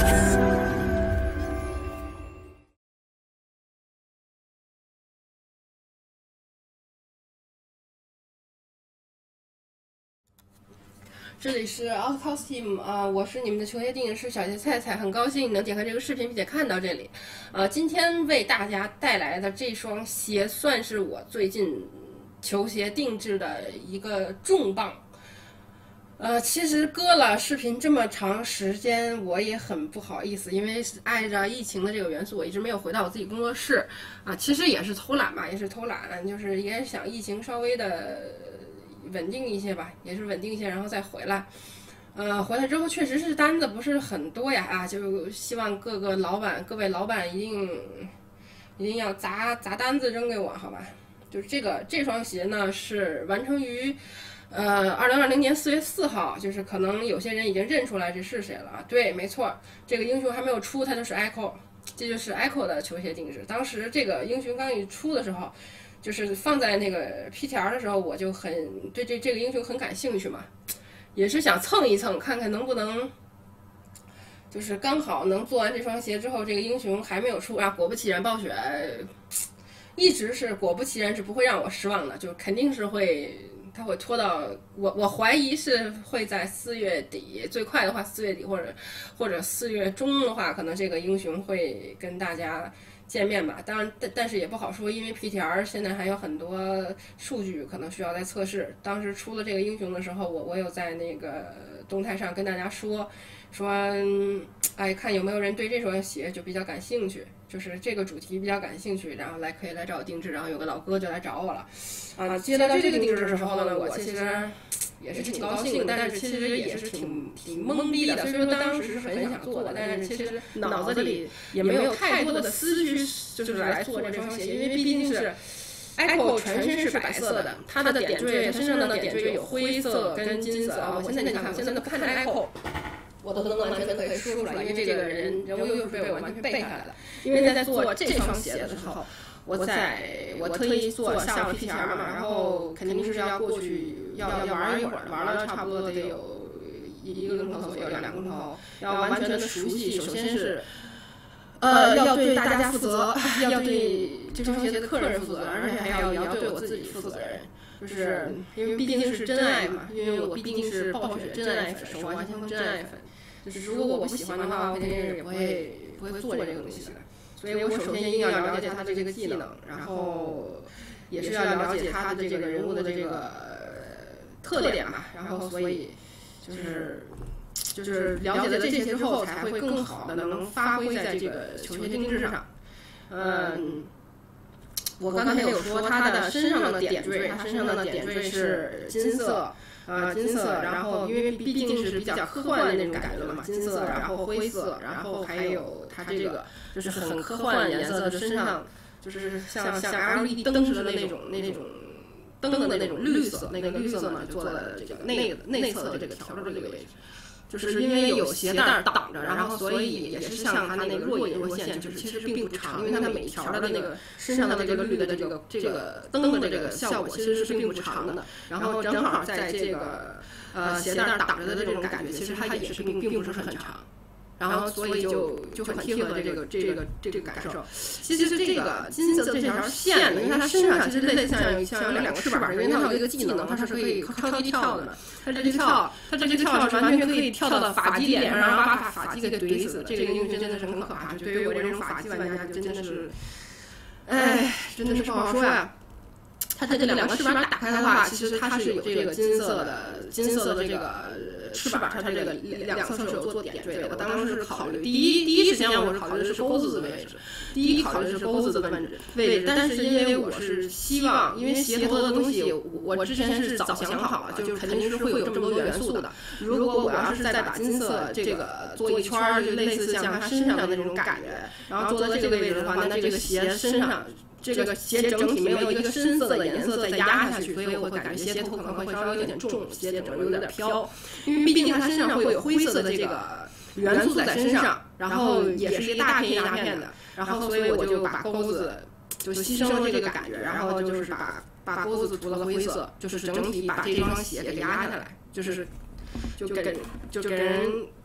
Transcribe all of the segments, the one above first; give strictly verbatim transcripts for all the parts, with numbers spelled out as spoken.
这里是 Outcast Team 啊、呃，我是你们的球鞋定制师小叶菜菜，很高兴能点开这个视频并且看到这里。呃，今天为大家带来的这双鞋算是我最近球鞋定制的一个重磅。呃，其实搁了视频这么长时间，我也很不好意思，因为是碍着疫情的这个元素，我一直没有回到我自己工作室啊。其实也是偷懒吧，也是偷懒，就是也想疫情稍微的稳定一些吧，也是稳定一些，然后再回来。呃，回来之后确实是单子不是很多呀，啊，就希望各个老板、各位老板一定一定要砸砸单子扔给我，好吧？就是这个这双鞋呢是完成于。呃，二零二零年四月四号，就是可能有些人已经认出来这是谁了啊？对，没错，这个英雄还没有出，它就是 Echo， 这就是 Echo 的球鞋定制。当时这个英雄刚一出的时候，就是放在那个 P T R 的时候，我就很对这这个英雄很感兴趣嘛，也是想蹭一蹭，看看能不能，就是刚好能做完这双鞋之后，这个英雄还没有出啊。果不其然，暴雪一直是果不其然是不会让我失望的，就肯定是会。它会拖到我，我怀疑是会在四月底，最快的话四月底或者或者四月中的话，可能这个英雄会跟大家见面吧。当然，但但是也不好说，因为 P T R 现在还有很多数据可能需要再测试。当时出了这个英雄的时候，我我有在那个动态上跟大家说说，哎，看有没有人对这双鞋就比较感兴趣。就是这个主题比较感兴趣，然后来可以来找我定制，然后有个老哥就来找我了，啊，接到这个定制的时候呢，我其实也是挺高兴的，但是其实也是挺挺懵逼的。虽然说当时是很想做的，但是其实脑子里也没有太多的思绪，就是来做这双鞋，因为毕竟是 Echo 全身是白色的，它的点缀，身上的点缀有灰色跟金色啊。我现在你看，我现在都看着 Echo。我都能完全的可以说出来，因为这个人人物又是被我完全背下来的。因为在做这双鞋的时候，我在我特意做下午 P T R 嘛，然后肯定是要过去要要玩一会儿，玩了差不多得有一个钟头，有两个钟头，要完全的熟悉。首先是呃要对大家负责，要对这双鞋的客人负责，而且还要也要对我自己负责任。就是因为毕竟是真爱嘛，因为我毕竟是暴雪真爱粉，是完全真爱粉。就是如果我不喜欢的话，我肯定是也不会不会做这个东西的。所以我首先一定要了解他的这个技能，然后也是要了解他的这个人物的这个特点吧。然后所以就是就是了解了这些之后，才会更好的能发挥在这个球鞋定制上。嗯。我刚才有说他的身上的点缀，他身上的点缀是金色，呃，金色，然后因为毕竟是比较科幻的那种感觉了嘛，金色，然后灰色，然后还有他这个就是很科幻颜色的身上，就是像像 L E D 灯似的那种那种灯的那种绿色，那个绿色呢就做了这个内内侧的这个条的这个位置。就是因为有鞋带挡着，然后所以也是像它那个若隐若现，就是其实并不长，因为它每一条的那个身上的这个绿的这个这个灯的这个效果其实是并不长的。然后正好在这个呃鞋带挡着的这种感觉，其实它也是并并不是很长。然后所以就就很贴合这个这个这个感受。其实这个金色这条线，因为它身上其实类似像像有两个翅膀，因为它有一个技能，它是可以超级跳的嘛。它这个跳，它这个跳是完全可以跳到发际脸上，然后把发际给怼死。这个英雄真的是很可怕，就对于我这种发际玩家，就真的是，哎，真的是不好说呀。它的这两个翅膀打开的话，其实它是有这个金色的金色的这个翅膀，它这个两侧是有做点缀的。我当时是考虑第一第一时间我是考虑的是钩子的位置，第一考虑的是钩子的位置位置，但是因为我是希望，因为鞋头的东西我之前是早想好了，就肯定是会有这么多元素的。如果我要是再把金色这个做一圈，就类似像它身上的那种感觉，然后做到这个位置的话，那这个鞋身上。这个鞋整体没有一个深色的颜色再压下去，所以我会感觉鞋头可能会稍微有点重，鞋整个有点飘，因为毕竟它身上会有灰色的这个元素在身上，然后也是一大片一大片的，然后所以我就把钩子就牺牲了这个感觉，然后就是把把钩子涂了灰色，就是整体把这双鞋给压下来，就是就给就给人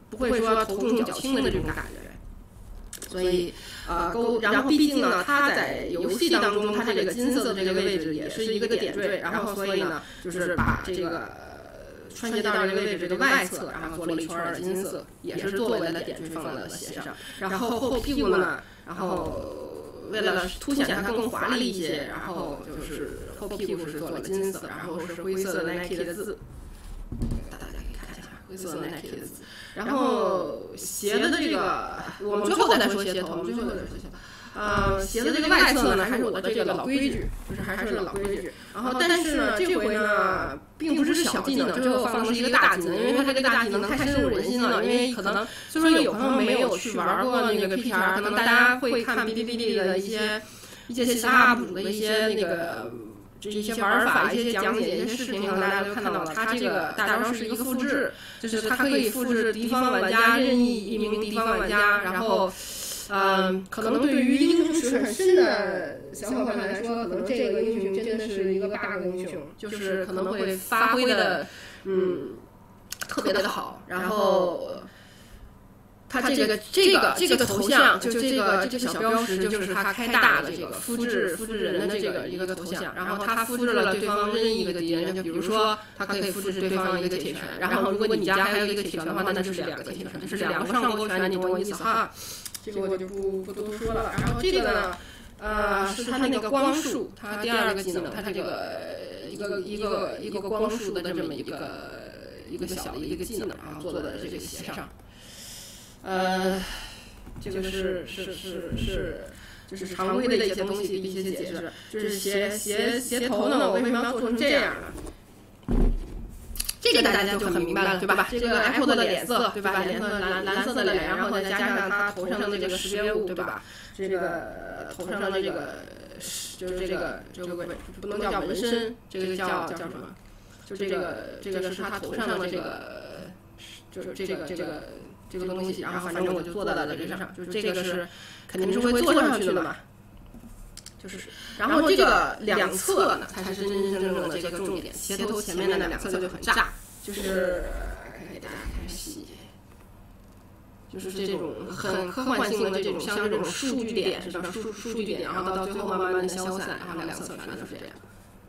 不会说头重脚轻的这种感觉。所以，呃，勾，然后毕竟呢，它在游戏当中，它这个金色的这个位置也是一个点缀，然后所以呢，就是把这个穿鞋带这个位置的外侧，然后做了一圈的金色，也是作为了点缀放在了鞋上。然后后屁股呢，然后为了凸显它更华丽一些，然后就是后屁股是做了金色，然后是灰色的 Nike 的字，大家可以看一下灰色的 Nike 的字。然后鞋的这个，我们最后再说鞋头，我们最后再说鞋头。呃，鞋的这个外侧呢，还是我的这个老规矩，就是还是老规矩。然后，但是呢，这回呢，并不是小技能，最后放的是一个大技能，因为它这个大技能太深入人心了。因为可能虽说有朋友没有去玩过那个 P T R， 可能大家会看哔哩哔哩的一些一些其他 U P 主的一些那个。这一些玩法、一些讲解、一些视频，可能大家都看到了。它这个大招是一个复制，就是它可以复制敌方玩家任意一名敌方玩家，然后，嗯，可能对于英雄史很深的小伙伴来说，可能这个英雄真的是一个 bug 英雄，就是可能会发挥的，嗯，特别的好，然后。它这个这个这个头像，就这个这个小标识，就是它开大的这个复制复制人的这个一个头像，然后它复制了对方任意一个敌人，就比如说它可以复制对方一个铁拳，然后如果你家还有一个铁拳的话，那就是两个铁拳，就是两个上勾拳，你懂我意思哈？这个我就不不多说了。然后这个呢，呃，是它那个光束，它第二个技能，它这个一个一个一个光束的这么一个一个小的一个技能，然后做在这个鞋上。呃，这个是是是是，就是常规的一些东西的一些解释，就是鞋鞋鞋头呢，我为什么要做成这样呢？这个大家就很明白了，对吧？这个 Echo 的脸色，对吧？脸色蓝蓝色的脸，然后再加上它头上的这个识别物，对吧？这个头上的这个就是这个这个不能叫纹身，这个叫叫什么？就这个这个是它头上的这个，就是这个这个。这个东西，然后反正我就做在了这个上，就是这个是肯定是会做上去的嘛，就是，然后这个两侧呢才是真真正正的这个重点，鞋头前面的那两侧就很炸，就是给大家看细节，就是这种很科幻性的这种，像这种数据点似的数数据点，然后到最后慢慢的消散，然后两侧全都是这样。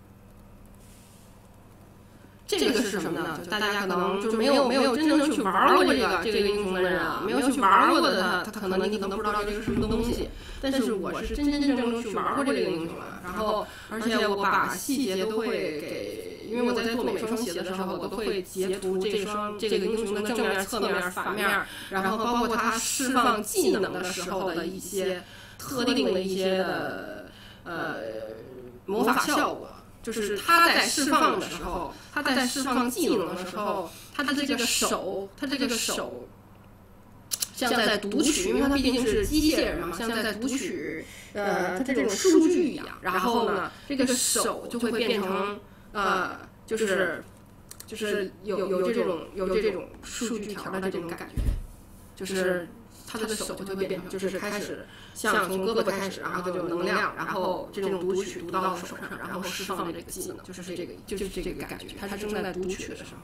这个是什么呢？就大家可能就没有没有真正去玩过这个这个英雄的人啊，没有去玩过的他，他可能你可能不知道这是什么东西。但是我是真真正正去玩过这个英雄了，然后而且我把细节都会给，因为我在做每双鞋的时候，我都会截图这双这个英雄的正面、侧面、反面，然后包括他释放技能的时候的一些特定的一些的呃魔法效果。就是他在释放的时候，他在释放技能的时候，他的这个手，他这个手像在读取，因为他毕竟是机械人嘛，像在读取呃他这种数据一样。然后呢，这个手就会变成呃，就是就是有有这种有这种数据条的这种感觉，就是他的手就会变成，就是开始。像从胳膊开始，然后就有能量，然后这种读取读到手上，然后释放这个技能，就是这个就是这个感觉，它是正在读取的时候。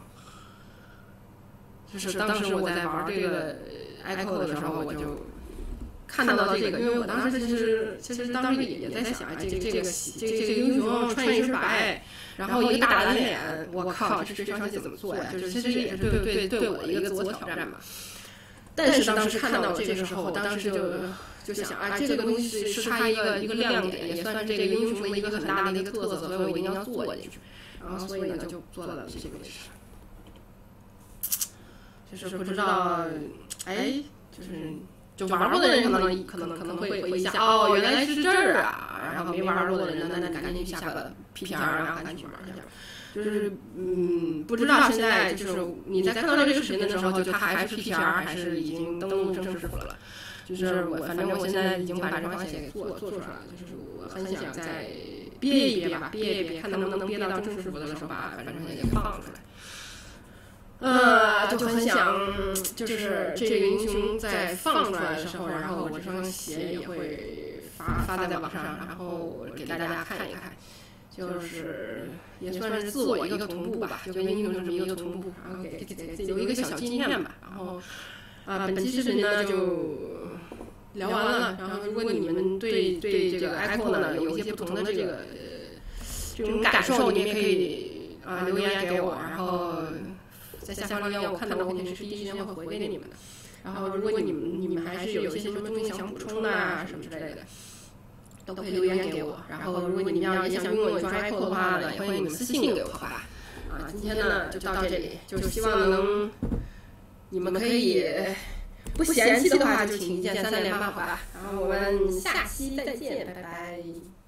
就是当时我在玩这个 Echo 的时候，我就看到了这个，因为我当时其实其实当时也在想，这个这个这个这个英雄穿一身白，然后一个大蓝脸，我靠，这这双鞋怎么做呀？就是其实也是对对对我的一个自我挑战嘛。但是当时看到了这个时候，我当时就。就想啊，这个东西是是它一个一个亮点，也算是这个英雄的一个很大的一个特色，所以我一定要做进去。然后所以呢，就做到了这个位置。就是不知道，哎，就是就玩过的人可能可能可能会回想，哦，原来是这儿啊。然后没玩过的人呢，那赶紧下个 P T R， 然后赶紧玩一下。就是嗯，不知道现在就是你在看到这个视频的时候，就它还是 P T R 还是已经登陆正式服了。就是我，反正我现在已经把这双鞋给做做出来了，就是我很想再憋一憋吧，憋一憋，看能不能憋到正式服的时候把反正也放出来。呃，就很想，就是这个英雄在放出来的时候，然后我这双鞋也会发发在网上，然后给大家看一看，就是也算是自我一个同步吧，就跟英雄这么一个同步，然后给给给有一个小纪念吧，然后。 啊，本期视频呢就聊完了。然后，如果你们对对这个 Echo 呢有一些不同的这个这种感受，你们也可以啊留言给我，然后在下方留言，我看到我肯定是第一时间会回给你们的。然后，如果你们你们还是有一些什么东西想补充的啊什么之类的，都可以留言给我。然后，如果你们要也想拥有一双 Echo 的话呢，也欢迎你们私信给我吧。啊，今天呢就到这里，就希望能你们可以不嫌弃的话，就请一键三连吧，好吧。然后我们下期再见，拜拜。